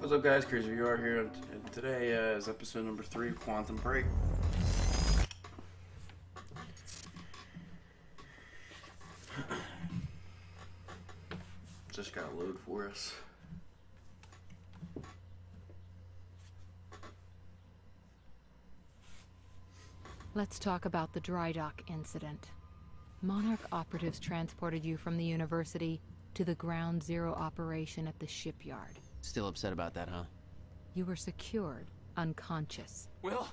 What's up, guys? Crazy VR here, and today is episode number 3 of Quantum Break. Just got to load for us. Let's talk about the dry dock incident. Monarch operatives transported you from the university to the Ground Zero operation at the shipyard. Still upset about that, huh? You were secured, unconscious. Will?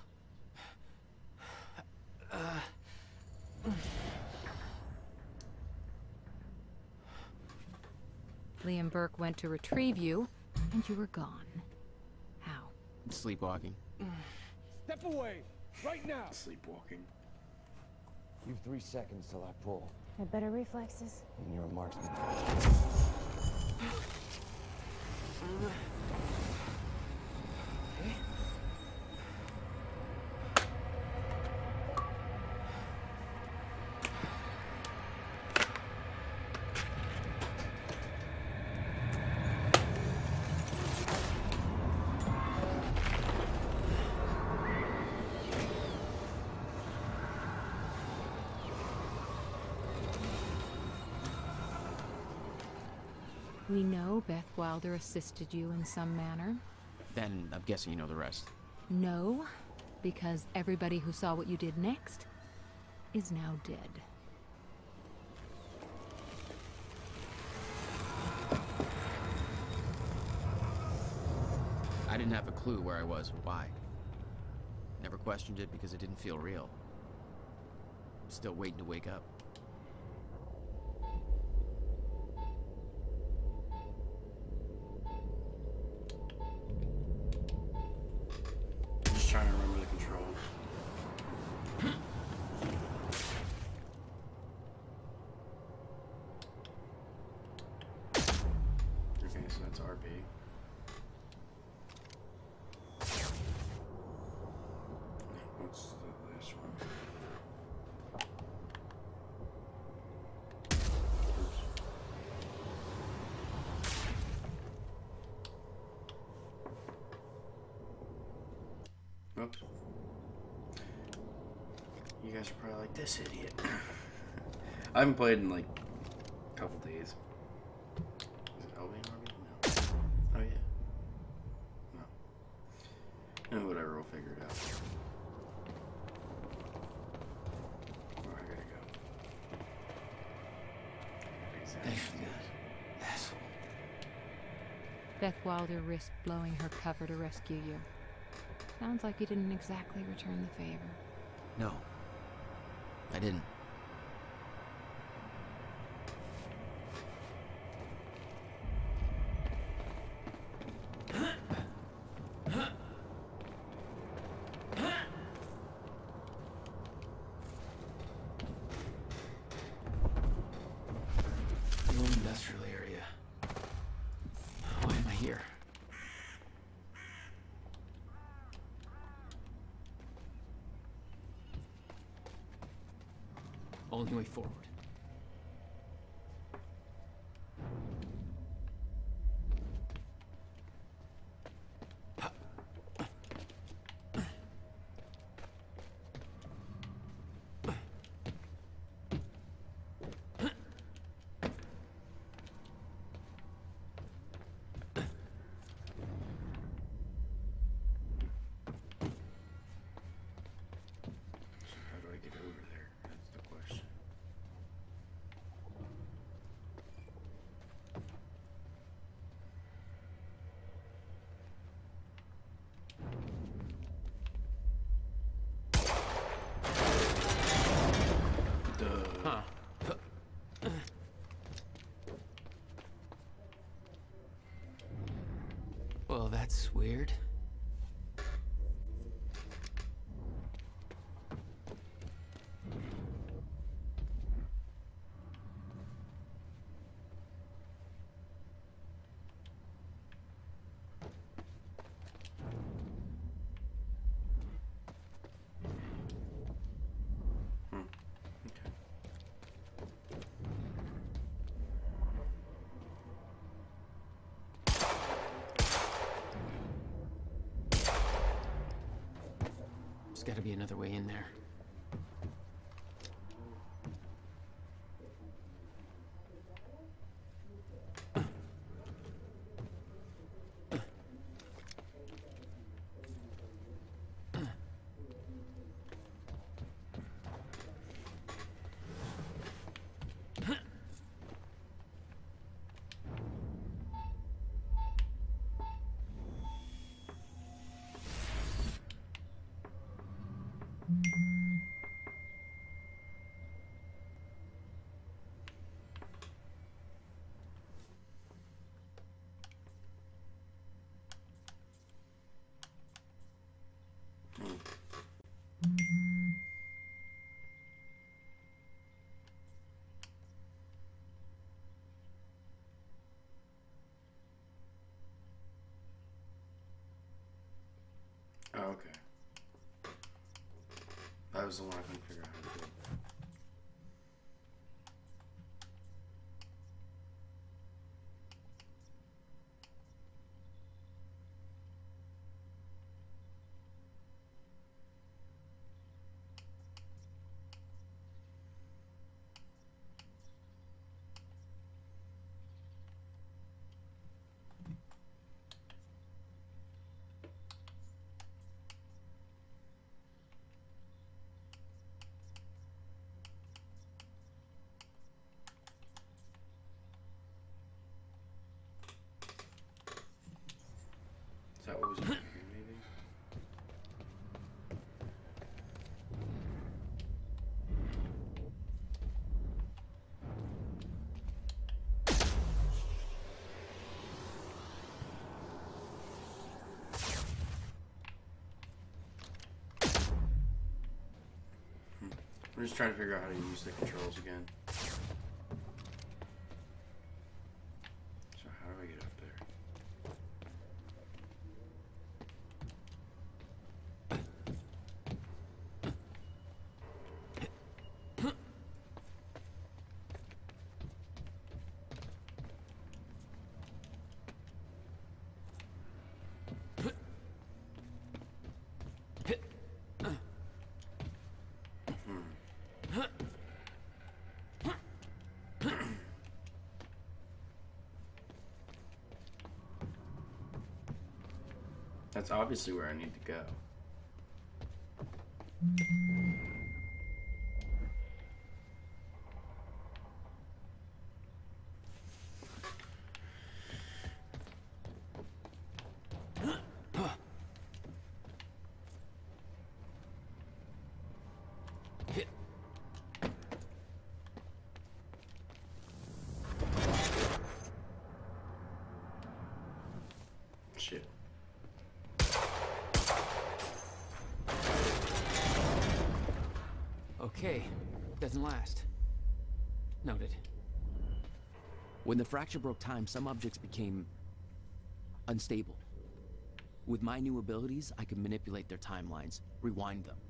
Liam Burke went to retrieve you, and you were gone. How? Sleepwalking. Step away! Right now! Sleepwalking. You've 3 seconds till I pull. Have better reflexes. And you're a marksman. We know Beth Wilder assisted you in some manner. Then I'm guessing you know the rest. No, because everybody who saw what you did next is now dead. I didn't have a clue where I was or why. Never questioned it because it didn't feel real. Still waiting to wake up. Just trying to remember the controls. Okay, so that's RB. What's the last one? Oops. You guys are probably like, this idiot. I haven't played in like a couple days. Is it LB and RB? No. Oh yeah. No. No, whatever, we'll figure it out. Where I gotta go? Exactly. Asshole. Beth Wilder risked blowing her cover to rescue you. Sounds like you didn't exactly return the favor. No. I didn't. New industrial area. Why am I here? Only way forward. How do I get over there? That's the question. Huh. Well, that's weird. gotta be another way in there. Oh, okay. That was the one I couldn't figure out how to do. Is that what was in here, maybe? I'm just trying to figure out how to use the controls again. So how do I get up there? That's obviously where I need to go. Shit. Okay, doesn't last. Noted. When the fracture broke time, some objects became unstable. With my new abilities, I could manipulate their timelines, rewind them.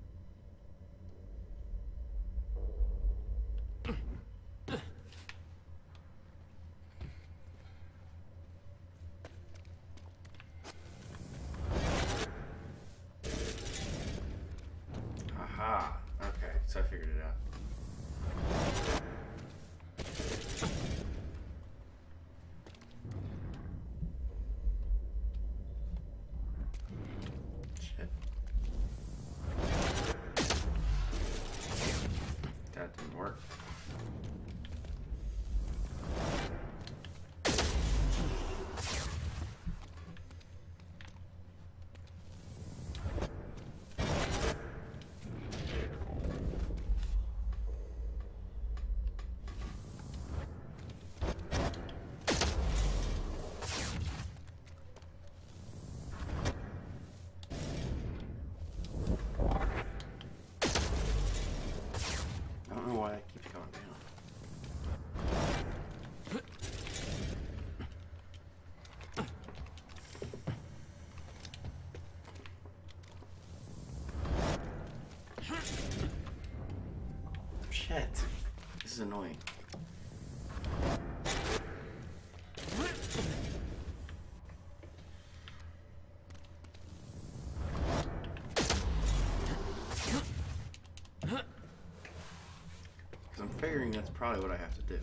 Aha. Okay, so I figured it out. Shit. That didn't work. I don't know why it keeps going down. Shit. This is annoying. figuring that's probably what I have to do.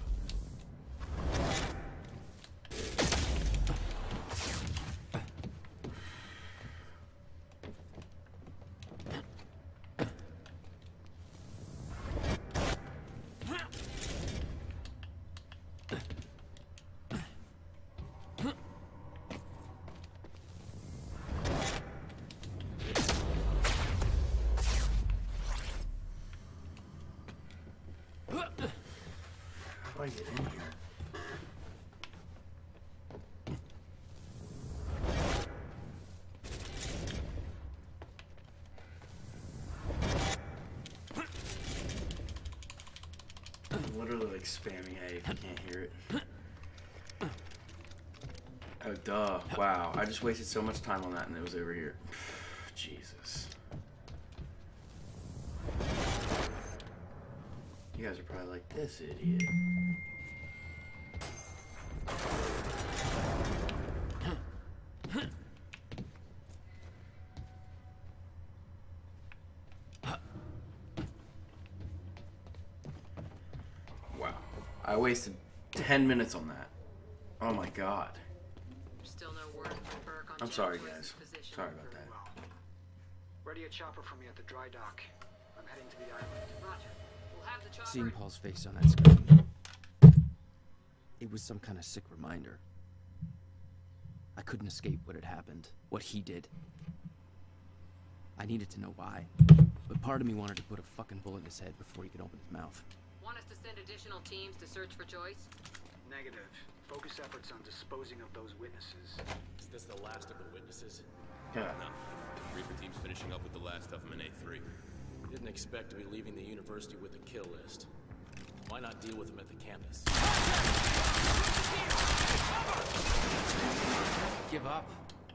How do I get in here? I'm literally like spamming A if you can't hear it. Oh, duh. Wow. I just wasted so much time on that and it was over here. Jesus. You guys are probably like, this idiot. Wow. I wasted 10 minutes on that. Oh my god. Still no word from Burke on I'm sorry, Jones' guys. position. Sorry about that. Well, ready a chopper for me at the dry dock. I'm heading to the island. Roger. We'll have the chopper. Seeing Paul's face on that screen, it was some kind of sick reminder. I couldn't escape what had happened, what he did. I needed to know why, but part of me wanted to put a fucking bullet in his head before he could open his mouth. Want us to send additional teams to search for Joyce? Negative. Focus efforts on disposing of those witnesses. Is this the last of the witnesses? Yeah. No. Reaper team's finishing up with the last of them in A3. Didn't expect to be leaving the university with a kill list. Why not deal with them at the campus? Give up.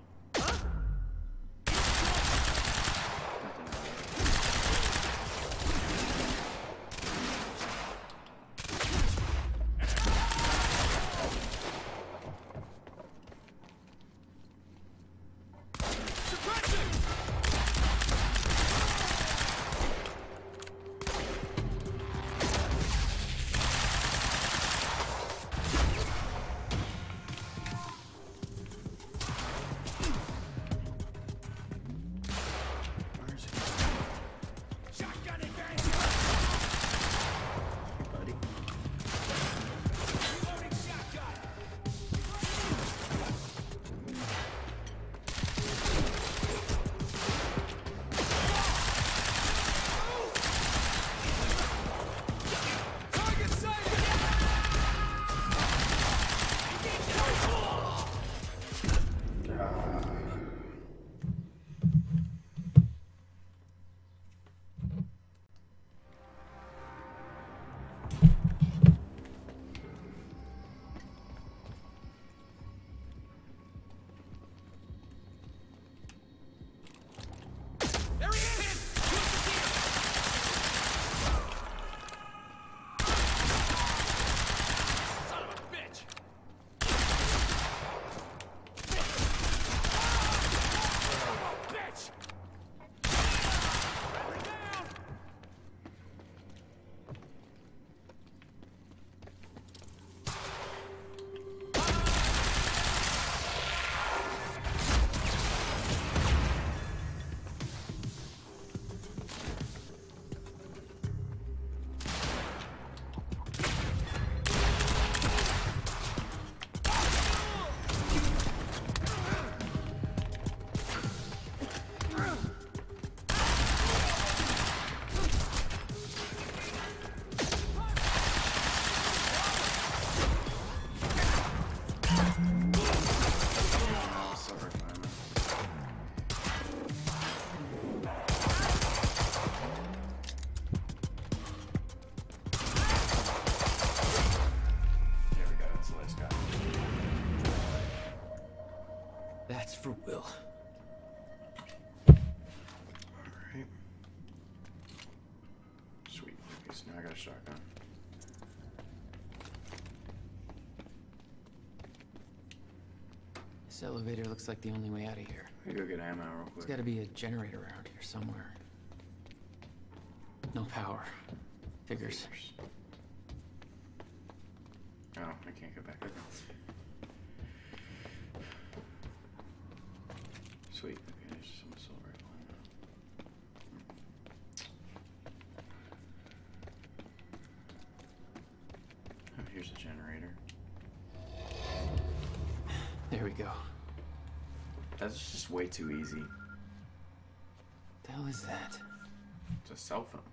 That's for Will. Alright. Sweet. Okay, so now I got a shotgun. This elevator looks like the only way out of here. Let me go get ammo real There's quick. gotta be a generator around here somewhere. No power. Figures. Oh, I can't go back. Okay. Sweet. Okay, there's some assault rifle in there. Oh, here's the generator. There we go. That's just way too easy. The hell is that? It's a cell phone.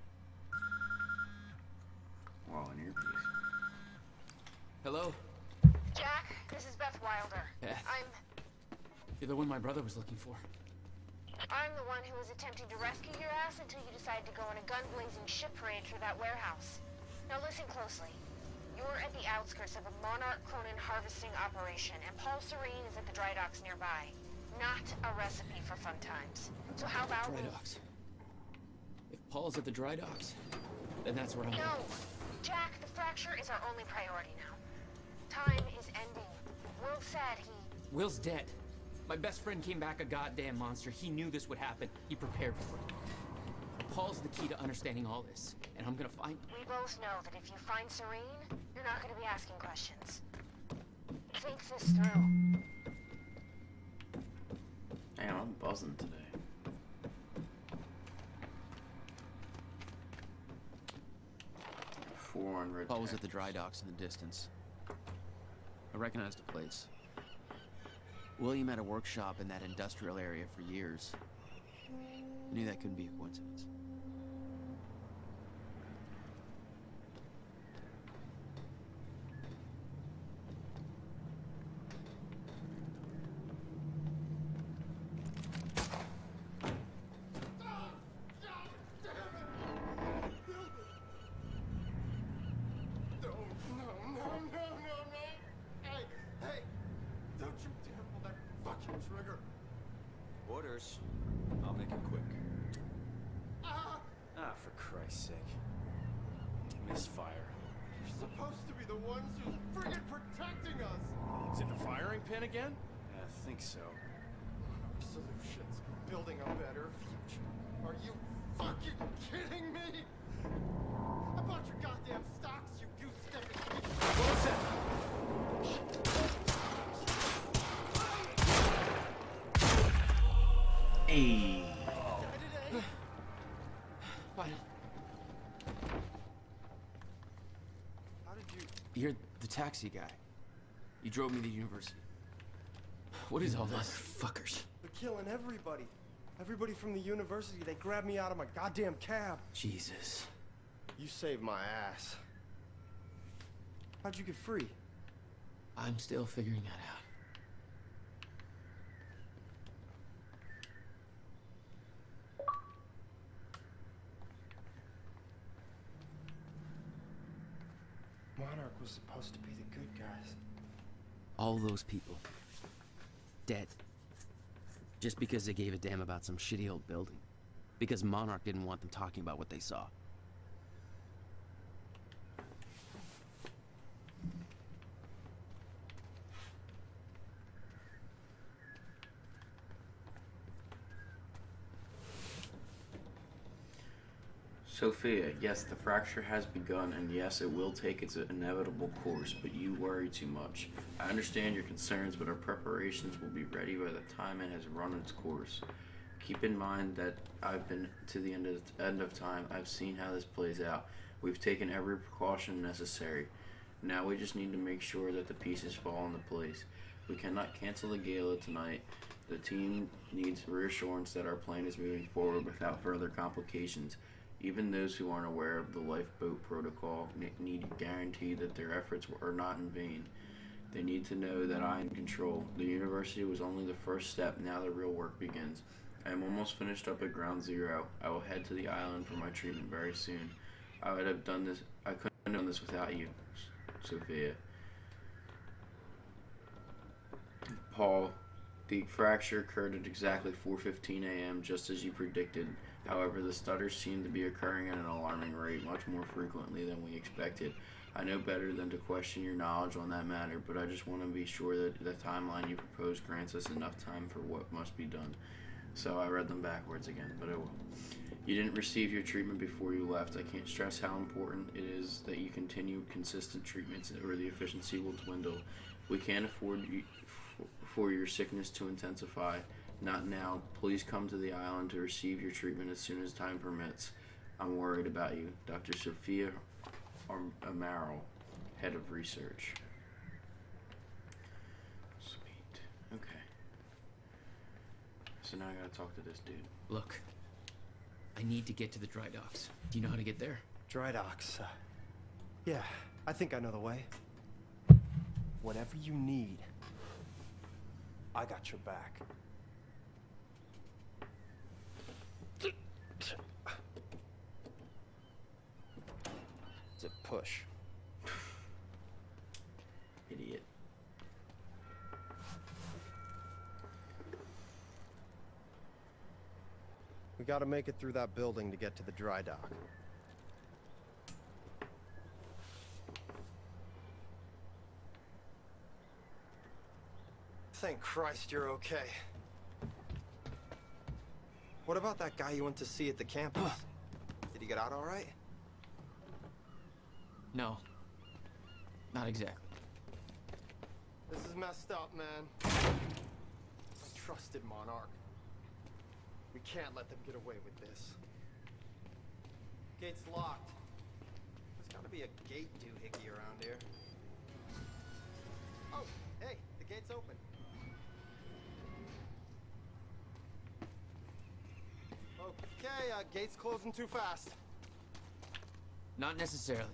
Well, an earpiece. Hello? Jack, this is Beth Wilder. Beth? I'm You're the one my brother was looking for. the one who was attempting to rescue your ass until you decided to go on a gun-blazing ship parade through that warehouse. Now listen closely. You're at the outskirts of a Monarch Cronin harvesting operation, and Paul Serene is at the dry docks nearby. Not a recipe for fun times. So how about... Dry docks. If Paul's at the dry docks, then that's where I'm No! Jack, the fracture is our only priority now. Time is ending. Will said he... Will's dead. My best friend came back a goddamn monster. He knew this would happen. He prepared for it. Paul's the key to understanding all this, and I'm gonna find... We both know that if you find Serene, you're not gonna be asking questions. Think this through. Damn, I'm buzzing today. Paul was at the dry docks in the distance. I recognized the place. William had a workshop in that industrial area for years. I knew that couldn't be a coincidence. Orders. I'll make it quick. Ah, for Christ's sake. Misfire. You're supposed to be the ones who's friggin' protecting us! Is it the firing pin again? I think so. Solutions. Building a better future. Are you fucking kidding me? I bought your goddamn stocks, you goose-stepping bitch! What was that? Hey. Fine. How did you... You're the taxi guy. You drove me to university. What is all this? Motherfuckers. They're killing everybody. Everybody from the university, they grabbed me out of my goddamn cab. Jesus. You saved my ass. How'd you get free? I'm still figuring that out. Monarch was supposed to be the good guys. All those people. Dead. Just because they gave a damn about some shitty old building. Because Monarch didn't want them talking about what they saw. Sophia, yes, the fracture has begun, and yes, it will take its inevitable course, but you worry too much. I understand your concerns, but our preparations will be ready by the time it has run its course. Keep in mind that I've been to the end of time. I've seen how this plays out. We've taken every precaution necessary. Now we just need to make sure that the pieces fall into place. We cannot cancel the gala tonight. The team needs reassurance that our plan is moving forward without further complications. Even those who aren't aware of the lifeboat protocol need to guarantee that their efforts are not in vain. They need to know that I am in control. The university was only the first step. Now the real work begins. I am almost finished up at Ground Zero. I will head to the island for my treatment very soon. I couldn't have done this without you, Sophia. Paul, the fracture occurred at exactly 4:15 a.m., just as you predicted. However, the stutters seem to be occurring at an alarming rate, much more frequently than we expected. I know better than to question your knowledge on that matter, but I just want to be sure that the timeline you propose grants us enough time for what must be done. So I read them backwards again, but it will. You didn't receive your treatment before you left. I can't stress how important it is that you continue consistent treatments or the efficiency will dwindle. We can't afford for your sickness to intensify. Not now. Please come to the island to receive your treatment as soon as time permits. I'm worried about you. Dr. Sophia Amaro, Head of Research. Sweet. Okay. So now I gotta talk to this dude. Look, I need to get to the dry docks. Do you know how to get there? Dry docks. Yeah, I think I know the way. Whatever you need, I got your back. It's a push. Idiot. We gotta make it through that building to get to the dry dock. Thank Christ you're okay. What about that guy you went to see at the campus? Did he get out all right? No. Not exactly. This is messed up, man. I trusted Monarch. We can't let them get away with this. Gate's locked. There's gotta be a gate doohickey around here. Oh, hey, the gate's open. Okay, gate's closing too fast. Not necessarily.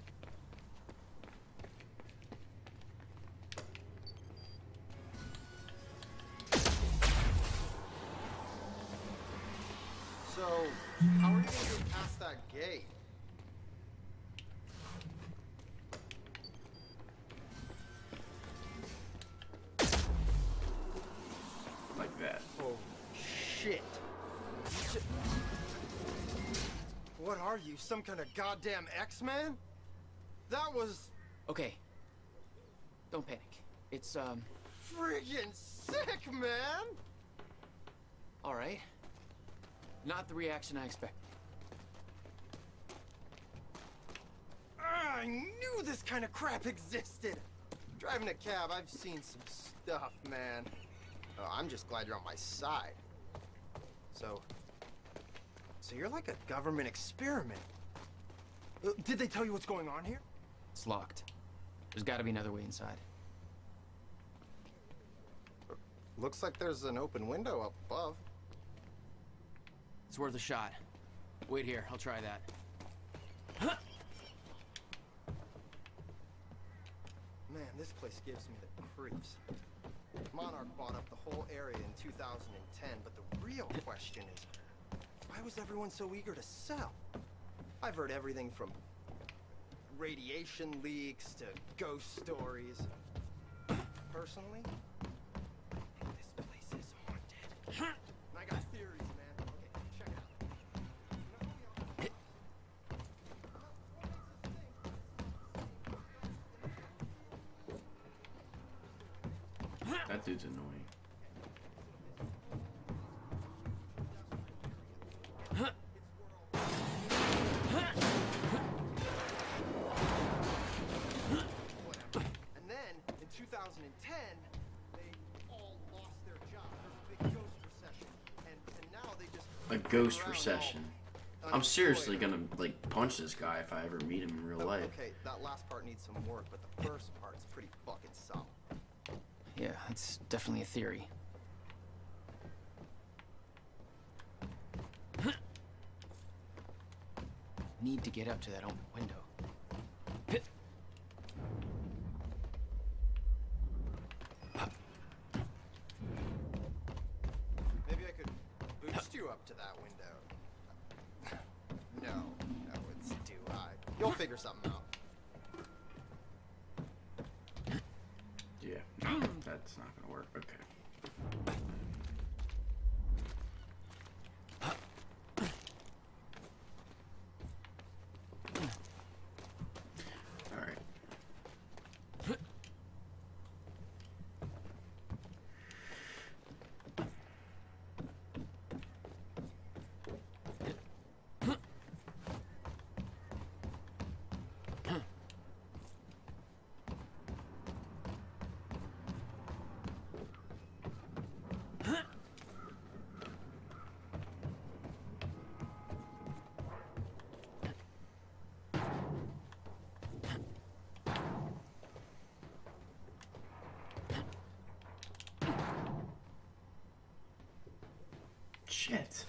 So, how are you gonna get past that gate? Like that. Oh, shit. What are you, some kind of goddamn X-Man? That was... Okay. Don't panic. It's, friggin' sick, man! alright. Not the reaction I expected. I knew this kind of crap existed! Driving a cab, I've seen some stuff, man. I'm just glad you're on my side. So you're like a government experiment. Did they tell you what's going on here? It's locked. There's gotta be another way inside. Looks like there's an open window up above. It's worth a shot. Wait here, I'll try that. Man, this place gives me the creeps. Monarch bought up the whole area in 2010, but the real question is, why was everyone so eager to sell? I've heard everything from radiation leaks to ghost stories. Personally, this place is haunted. And I got theories, man. Okay, check it out. That dude's annoying. And then, in 2010, they all lost their jobs. There was a big ghost recession. And now they just... A ghost recession. I'm seriously gonna, like, punch this guy if I ever meet him in real life. Okay, that last part needs some work, but the first part's pretty fucking solid. Yeah, it's definitely a theory. Need to get up to that open window. Maybe I could boost you up to that window. No, it's too high. You'll figure something out. Yeah, that's not gonna work. Okay. All right. Shit.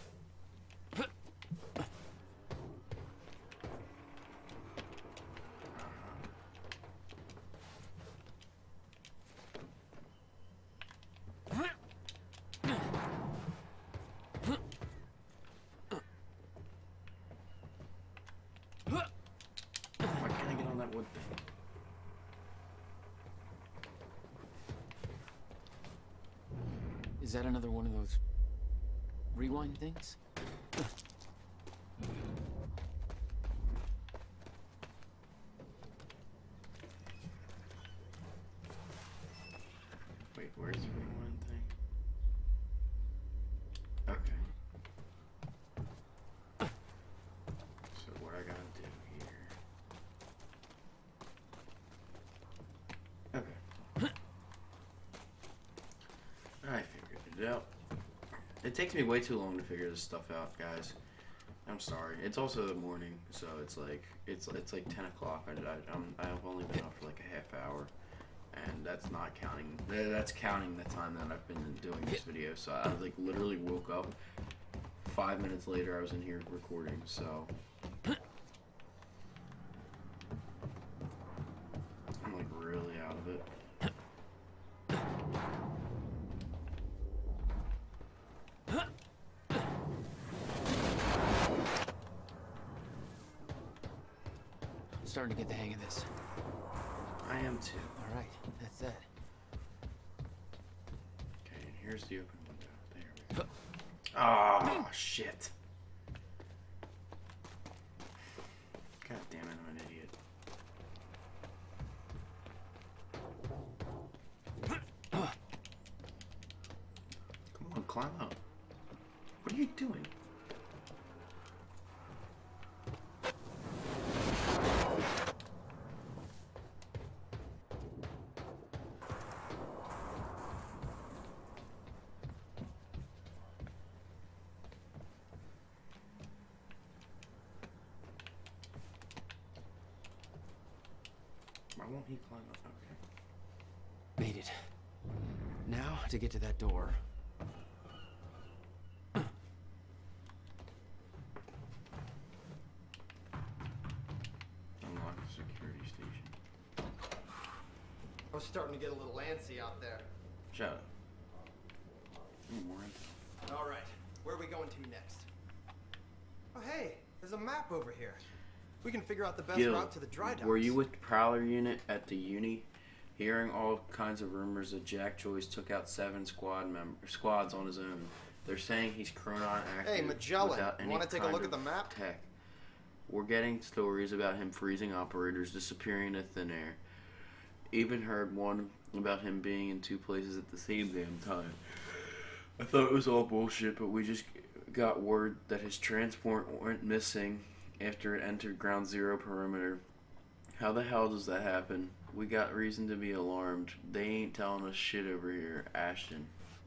Why can't I get on that wood thing? Is that another one of those rewind things? Wait, where's the rewind thing? Okay. So what I gotta do here? Okay. I figured it out. It takes me way too long to figure this stuff out, guys. I'm sorry. It's also the morning, so it's like 10 o'clock. I've only been up for like a half hour, and that's not counting. That's counting the time that I've been doing this video. So I like literally woke up. 5 minutes later, I was in here recording. So I'm like really out of it. I'm starting to get the hang of this. I am too. All right, that's that. Okay, and here's the open window. There we go. Oh, shit. God damn it, I'm an idiot. Come on, climb up. What are you doing? Why won't he climb up? Okay. Made it. Now to get to that door. Unlock the security station. I was starting to get a little antsy out there. Shut up. More info. All right, where are we going to next? Oh, hey, there's a map over here. We can figure out the best Gil, route to the dry docks. were you with the Prowler unit at the uni? Hearing all kinds of rumors that Jack Joyce took out 7 squads on his own. They're saying he's Chronon active. Hey, Magellan, without any wanna take a kind look at of the map? Tech. We're getting stories about him freezing operators, disappearing into thin air. Even heard one about him being in 2 places at the same damn time. I thought it was all bullshit, but we just got word that his transport went missing after it entered Ground Zero perimeter. How the hell does that happen? We got reason to be alarmed. They ain't telling us shit over here, Ashton.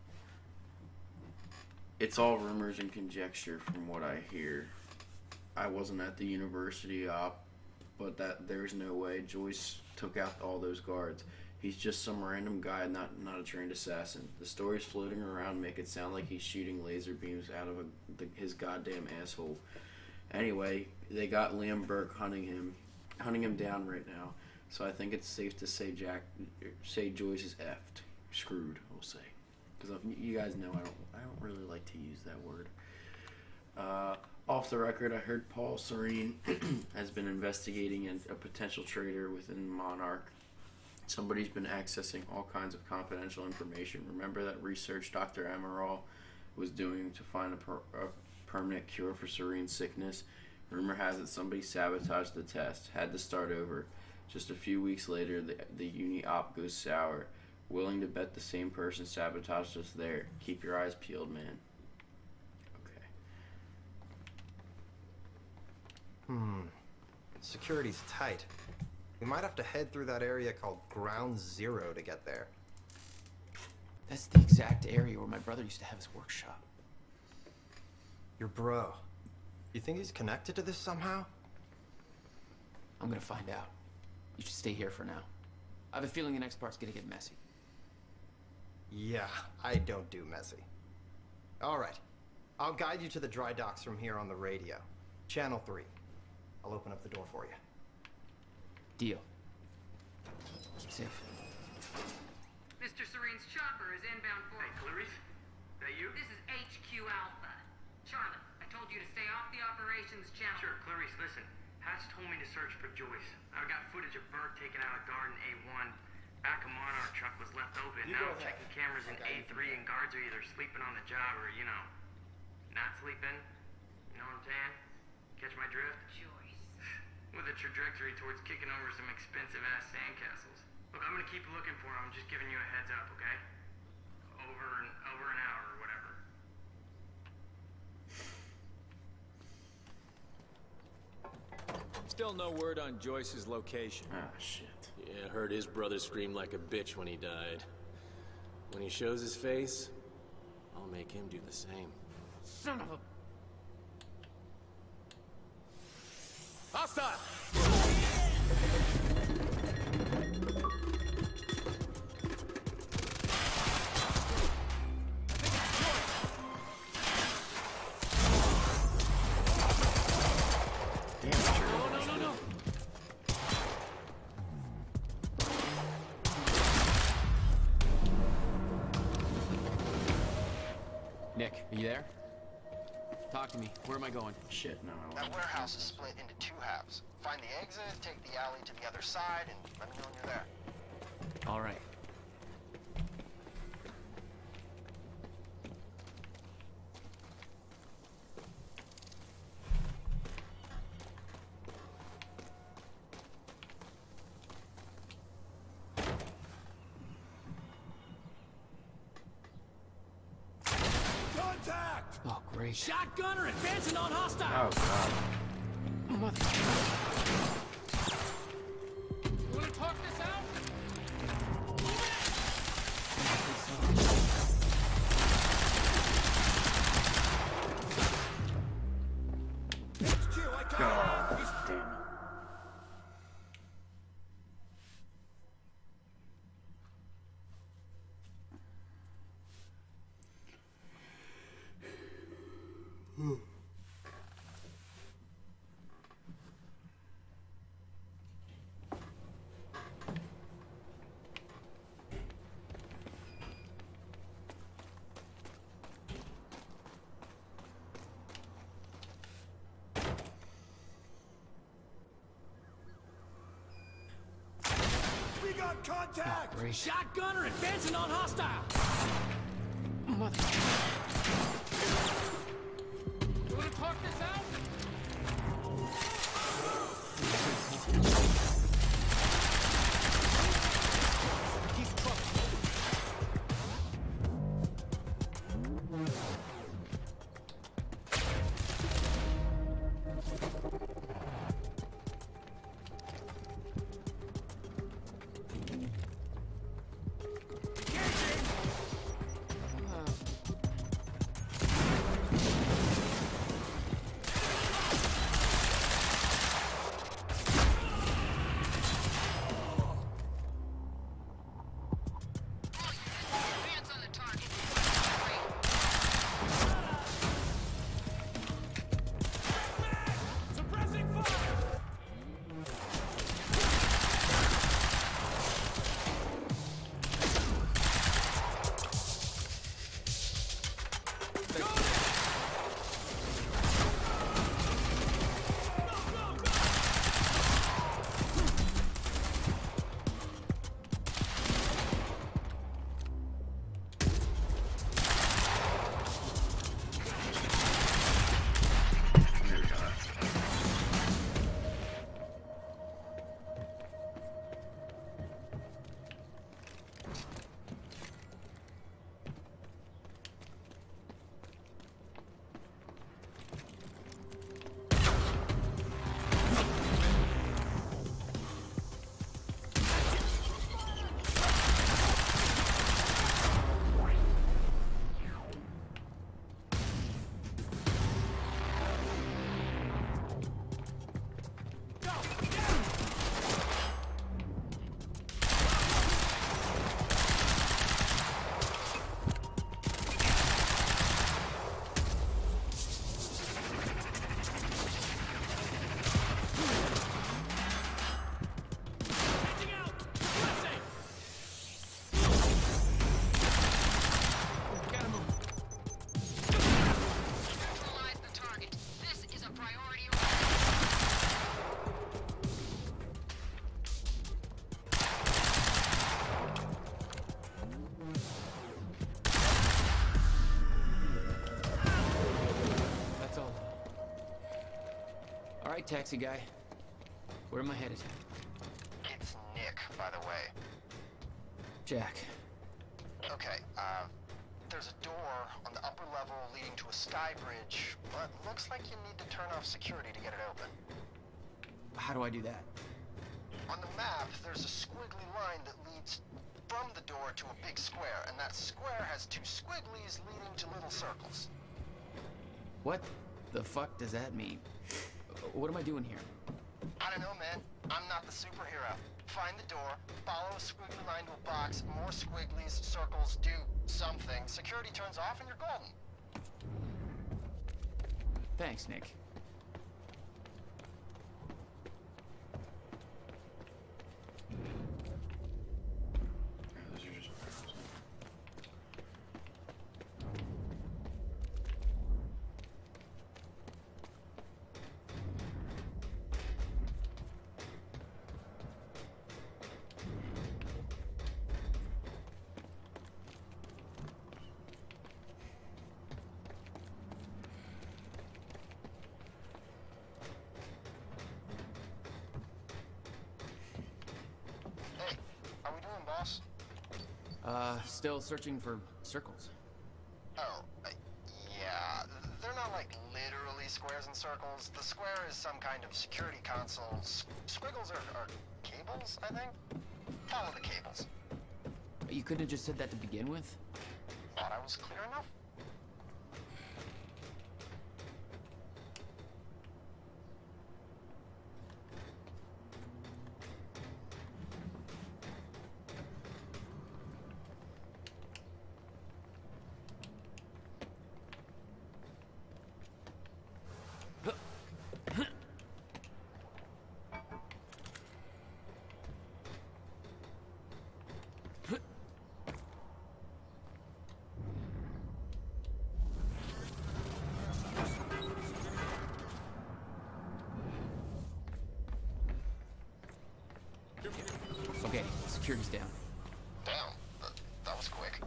It's all rumors and conjecture from what I hear. I wasn't at the university op, but there's no way Joyce took out all those guards. He's just some random guy, not a trained assassin. The stories floating around make it sound like he's shooting laser beams out of his goddamn asshole. Anyway, they got Liam Burke hunting him down right now. So I think it's safe to say Joyce is effed, screwed, we'll say, because you guys know I don't really like to use that word. Off the record, I heard Paul Serene has been investigating a potential traitor within Monarch. Somebody's been accessing all kinds of confidential information. Remember that research Dr. Amaral was doing to find a permanent cure for Serene's sickness? Rumor has it somebody sabotaged the test, had to start over. Just a few weeks later, the uni op goes sour. Willing to bet the same person sabotaged us there. Keep your eyes peeled, man. Okay. Security's tight. We might have to head through that area called Ground Zero to get there. That's the exact area where my brother used to have his workshop. Your bro. You think he's connected to this somehow? I'm gonna find out. You should stay here for now. I have a feeling the next part's gonna get messy. Yeah, I don't do messy. All right, I'll guide you to the dry docks from here on the radio. Channel 3. I'll open up the door for you. Deal. Keep safe. Mr. Serene's chopper is inbound for... Hey, Clarice? That you? This is HQ Alpha. Charlotte, I told you to stay off the operations channel. Sure, Clarice, listen. Hatch told me to search for Joyce. I've got footage of Burke taking out a guard in A1. Back of Monarch truck was left open. Now I'm checking cameras in A3 and guards are either sleeping on the job or, you know, not sleeping. You know what I'm saying? Catch my drift? Joyce. With a trajectory towards kicking over some expensive-ass sandcastles. Look, I'm gonna keep looking for him. I'm just giving you a heads up, okay? Over an hour or whatever. Still no word on Joyce's location. Ah, shit. Yeah, heard his brother scream like a bitch when he died. When he shows his face, I'll make him do the same. Son of a... Hostile! Nick, are you there? Talk to me. Where am I going? Shit, no. That warehouse is split into 2 halves. Find the exit, take the alley to the other side, and let me know when you're there. All right. Contact! Oh, great. Shotgunner advancing on hostile! Oh, God. Mother... You wanna talk this out? HQ, I got God damn it. We got contact! Great. Shotgunner advancing on hostile! Mother... You wanna talk this out? right, taxi guy. Where am I headed? It's Nick, by the way. Jack. Okay, there's a door on the upper level leading to a sky bridge, but looks like you need to turn off security to get it open. How do I do that? On the map, there's a squiggly line that leads from the door to a big square, and that square has two squigglies leading to little circles. What the fuck does that mean? What am I doing here? I don't know, man. I'm not the superhero. Find the door, follow a squiggly line to a box, more squigglies, circles, do something. Security turns off and you're golden. Thanks, Nick. Still searching for circles. Oh, yeah. They're not like literally squares and circles. The square is some kind of security console. Squiggles are cables, I think? Follow the cables. You couldn't have just said that to begin with? Thought I was clear enough? Okay, security's down. Down? That was quick.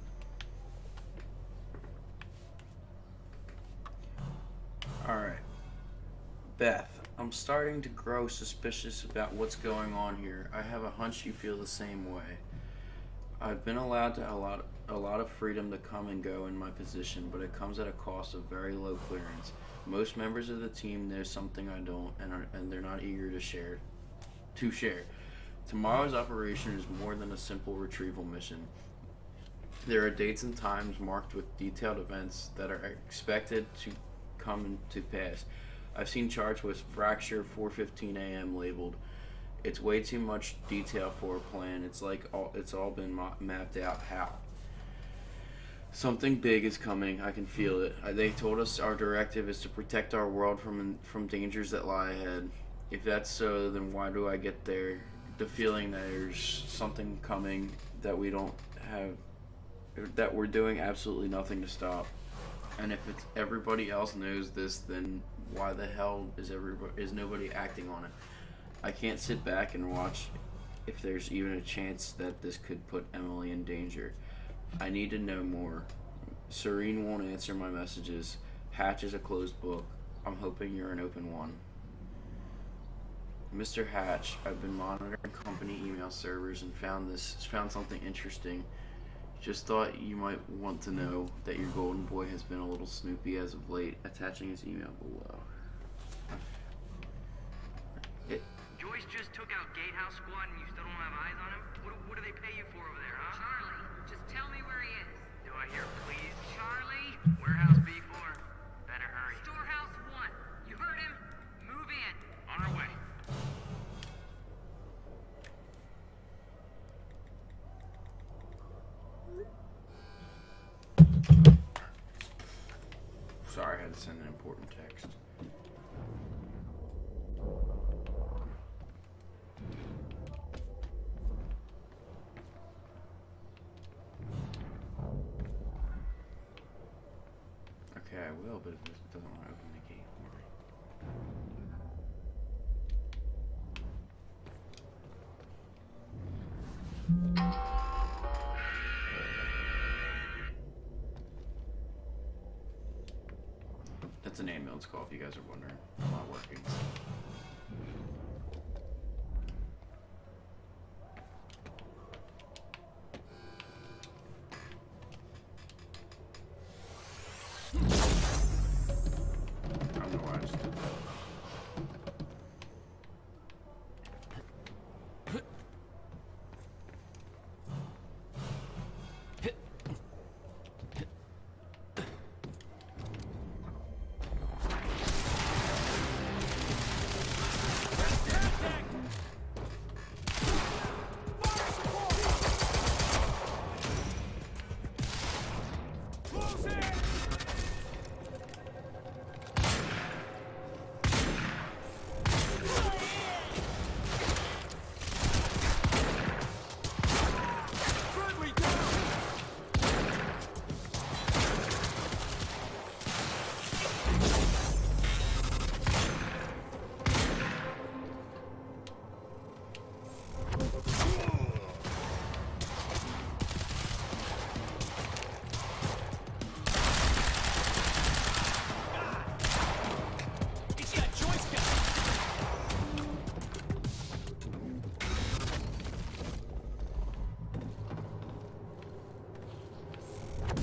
Alright. Beth, I'm starting to grow suspicious about what's going on here. I have a hunch you feel the same way. I've been allowed a lot of freedom to come and go in my position, but it comes at a cost of very low clearance. Most members of the team know something I don't, and they're not eager to share. Tomorrow's operation is more than a simple retrieval mission. There are dates and times marked with detailed events that are expected to come to pass. I've seen charts with Fracture 4:15 a.m. labeled. It's way too much detail for a plan. It's like it's all been mapped out. How? Something big is coming. I can feel it. They told us our directive is to protect our world from dangers that lie ahead. If that's so, then why do I get the feeling that there's something coming that we don't have, that we're doing absolutely nothing to stop? And if everybody else knows this, then why the hell is nobody acting on it? I can't sit back and watch if there's even a chance that this could put Emily in danger. I need to know more. Serene won't answer my messages. Hatch is a closed book. I'm hoping you're an open one. Mr. Hatch, I've been monitoring company email servers and found something interesting. Just thought you might want to know that your golden boy has been a little snoopy as of late. Attaching his email below. Joyce just took out Gatehouse Squad and you still don't have eyes on him? What do they pay you for over there, huh? Charlie, just tell me where he is. Do I hear please? Charlie? Warehouse B4. Better hurry. Storehouse 1. You heard him? Move in. On our way. Sorry, I had to send an important text. Okay, I will, but it doesn't want to open the gate for me. That's an ambulance call if you guys are wondering. I'm not working.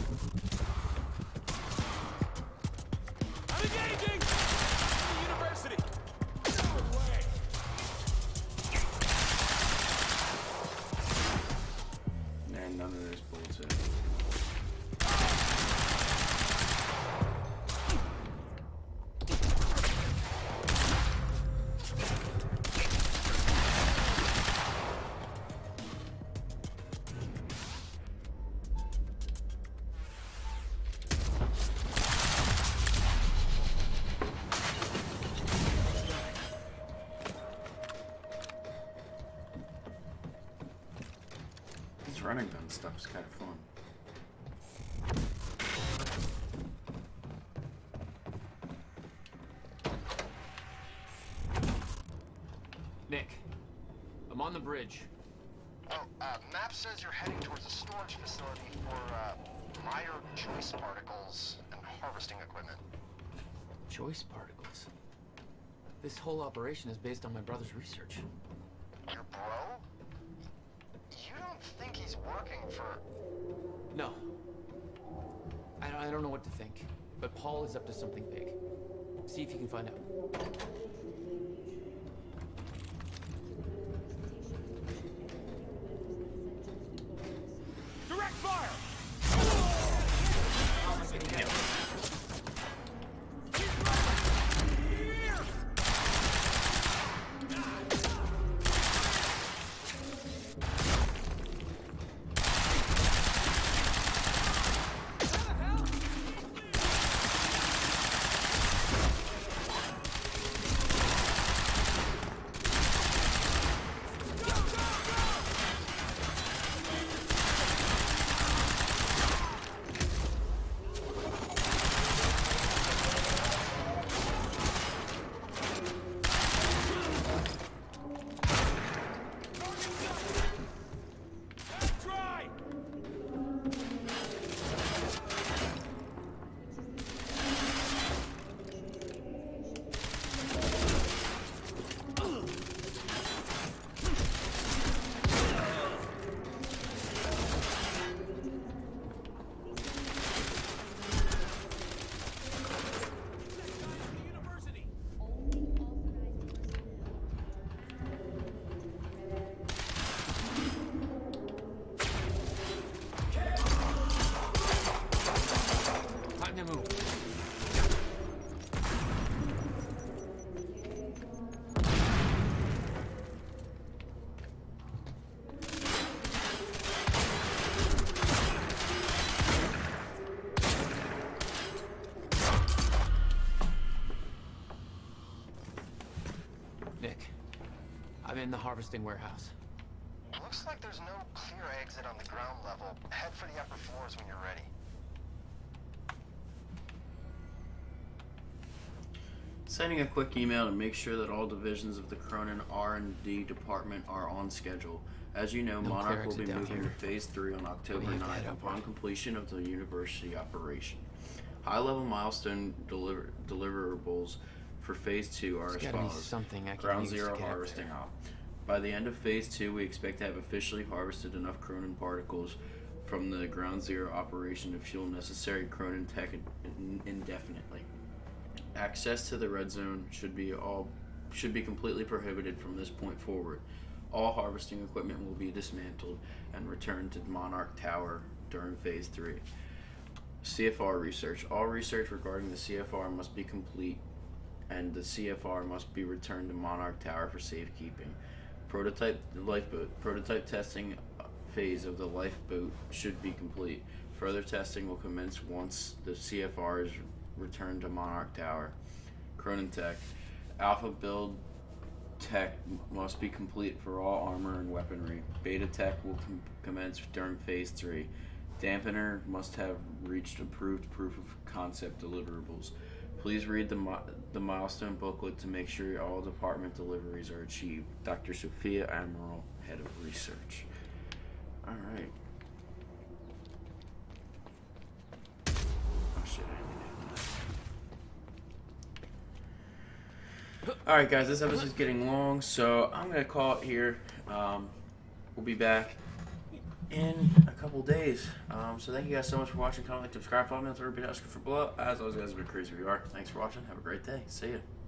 I'm engaging! The university! No way! And none of this bullshit. This running gun stuff is kind of fun. Nick, I'm on the bridge. Oh, map says you're heading towards a storage facility for, Meyer Joyce particles and harvesting equipment. Joyce particles? This whole operation is based on my brother's research. Your bro? You don't think he's working for... No. I don't know what to think, but Paul is up to something big. See if you can find out. Direct fire! I'm in the harvesting warehouse. Looks like there's no clear exit on the ground level. Head for the upper floors when you're ready. Sending a quick email to make sure that all divisions of the Cronin R&D department are on schedule. As you know, Monarch will be moving to Phase 3 on October 9th upon completion of the university operation. High-level milestone deliverables for Phase 2 are as follows. Ground Zero harvesting op. By the end of Phase 2, we expect to have officially harvested enough Cronin particles from the Ground Zero operation to fuel necessary Cronin tech indefinitely. Access to the red zone should be completely prohibited from this point forward. All harvesting equipment will be dismantled and returned to Monarch Tower during Phase 3. CFR research. All research regarding the CFR must be complete, and the CFR must be returned to Monarch Tower for safekeeping. Prototype testing phase of the lifeboat should be complete. Further testing will commence once the CFR is returned to Monarch Tower. Cronin Tech. Alpha build tech must be complete for all armor and weaponry. Beta tech will commence during Phase 3. Dampener must have reached approved proof of concept deliverables. Please read the milestone booklet to make sure all department deliveries are achieved. Dr. Sophia Amaral, Head of Research. Alright. Oh shit, Alright guys, this episode's getting long, so I'm going to call it here. We'll be back in a couple days. So thank you guys so much for watching. Comment, like, subscribe, follow me on Twitter, Oscar for Blowout. As always, guys, have been crazy if you are. Thanks for watching. Have a great day. See ya.